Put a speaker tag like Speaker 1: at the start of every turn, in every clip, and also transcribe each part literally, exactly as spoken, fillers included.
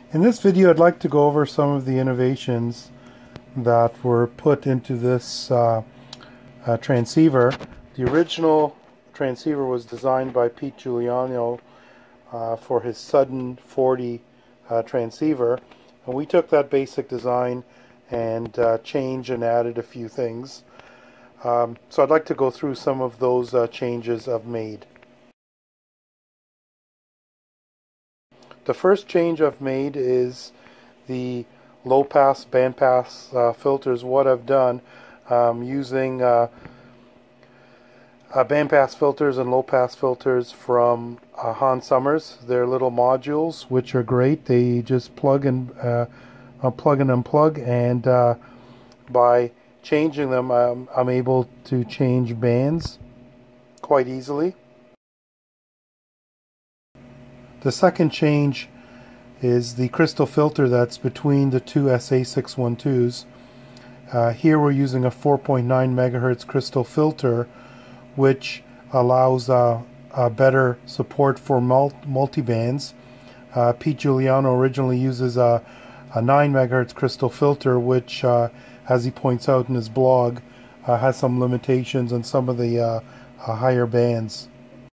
Speaker 1: In this video, I'd like to go over some of the innovations that were put into this uh, uh, transceiver. The original transceiver was designed by Pete Giuliano uh, for his Sudden forty uh, transceiver, and we took that basic design and uh, changed and added a few things. Um, so I'd like to go through some of those uh, changes I've made. The first change I've made is the low pass, band pass uh, filters. What I've done um, using uh, uh, band pass filters and low pass filters from uh, Hans Summers. They're little modules which are great. They just plug and uh, uh, plug and unplug, and uh, by changing them um, I'm able to change bands quite easily. The second change is the crystal filter that's between the two S A six twelves. Uh, here we're using a four point nine megahertz crystal filter, which allows uh, a better support for mul multibands. Uh, Pete Giuliano originally uses a, a nine megahertz crystal filter, which, uh, as he points out in his blog, uh, has some limitations on some of the uh, uh, higher bands.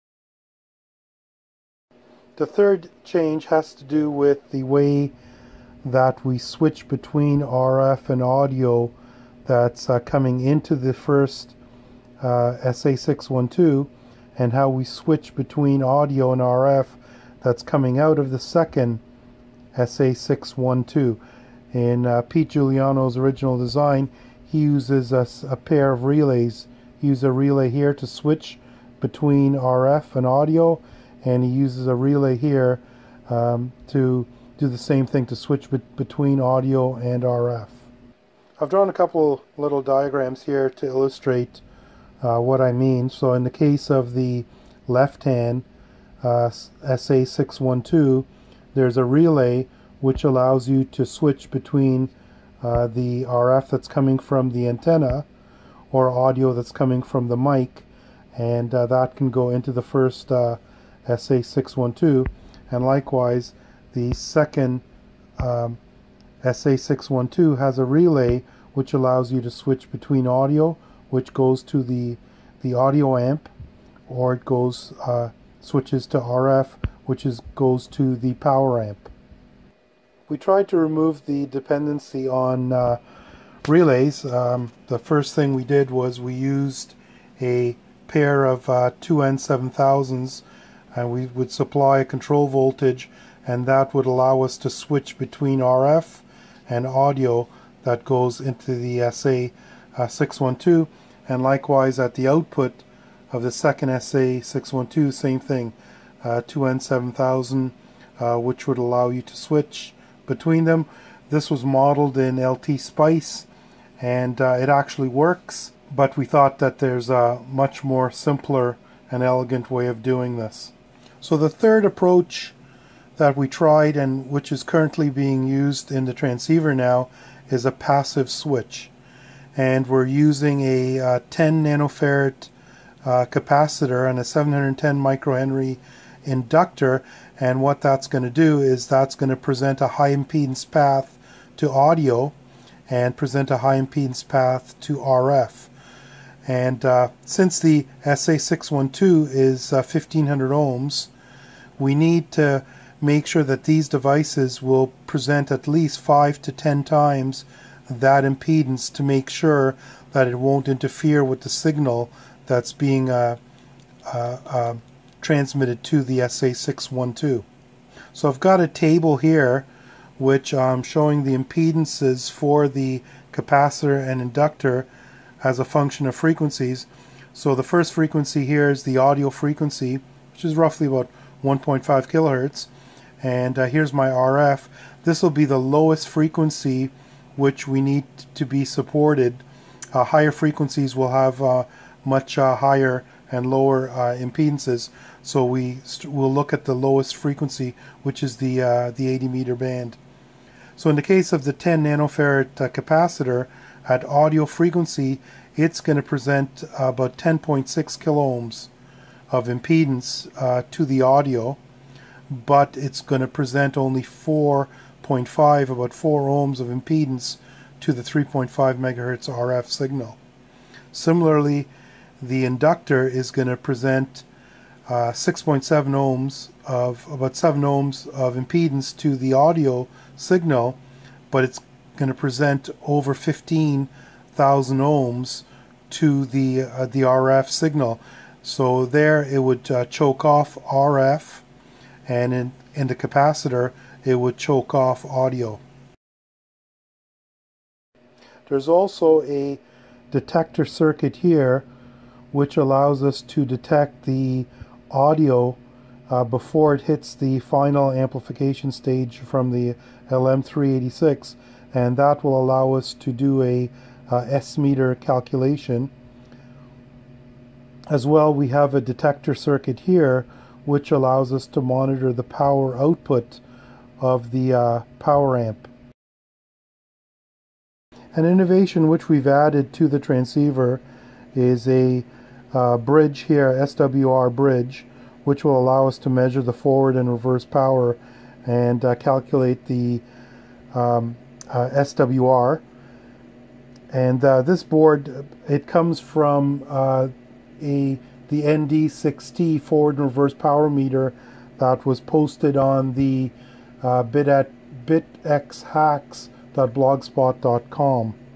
Speaker 1: The third change has to do with the way that we switch between R F and audio that's uh, coming into the first uh, S A six twelve, and how we switch between audio and R F that's coming out of the second S A six twelve. In uh, Pete Giuliano's original design, he uses a, a pair of relays. He uses a relay here to switch between R F and audio, and he uses a relay here um, to do the same thing, to switch be between audio and R F. I've drawn a couple little diagrams here to illustrate uh, what I mean. So in the case of the left hand uh, S A six twelve, there's a relay which allows you to switch between uh, the R F that's coming from the antenna or audio that's coming from the mic, and uh, that can go into the first uh, S A six twelve, and likewise the second um, S A six twelve has a relay which allows you to switch between audio, which goes to the the audio amp, or it goes uh, switches to R F, which is goes to the power amp. We tried to remove the dependency on uh, relays. Um, the first thing we did was we used a pair of uh, two N seven thousands, and we would supply a control voltage, and that would allow us to switch between R F and audio that goes into the S A six twelve, and likewise at the output of the second S A six twelve, same thing, uh, two N seven thousand, uh, which would allow you to switch between them. This was modeled in L T Spice, and uh, it actually works, but we thought that there's a much more simpler and elegant way of doing this. So the third approach that we tried, and which is currently being used in the transceiver now, is a passive switch. And we're using a uh, ten nanofarad uh, capacitor and a seven hundred ten microhenry inductor, and what that's going to do is that's going to present a high impedance path to audio and present a high impedance path to R F. And uh, since the S A six twelve is uh, fifteen hundred ohms, we need to make sure that these devices will present at least five to ten times that impedance to make sure that it won't interfere with the signal that's being uh, uh, uh, transmitted to the S A six twelve. So I've got a table here which I'm showing the impedances for the capacitor and inductor as a function of frequencies. So the first frequency here is the audio frequency, which is roughly about one point five kilohertz, and uh, here's my R F. This will be the lowest frequency which we need to be supported. Uh, higher frequencies will have uh, much uh, higher and lower uh, impedances, so we will look at the lowest frequency, which is the uh, the eighty meter band. So in the case of the ten nanofarad uh, capacitor, at audio frequency, it's going to present uh, about ten point six kiloohms of impedance uh, to the audio, but it's going to present only four point five, about four ohms of impedance to the three point five megahertz R F signal. Similarly, the inductor is going to present uh, six point seven ohms of about seven ohms of impedance to the audio signal, but it's going to present over fifteen thousand ohms to the uh, the R F signal. So there it would uh, choke off R F, and in, in the capacitor it would choke off audio. There's also a detector circuit here which allows us to detect the audio uh, before it hits the final amplification stage from the L M three eighty-six, and that will allow us to do a uh, S-meter calculation. As well, we have a detector circuit here which allows us to monitor the power output of the uh, power amp. An innovation which we've added to the transceiver is a uh, bridge here, S W R bridge, which will allow us to measure the forward and reverse power and uh, calculate the um, uh, S W R. And uh, this board, it comes from uh, a the N D six T forward and reverse power meter that was posted on the uh, bit at bit x hacks dot blogspot dot com.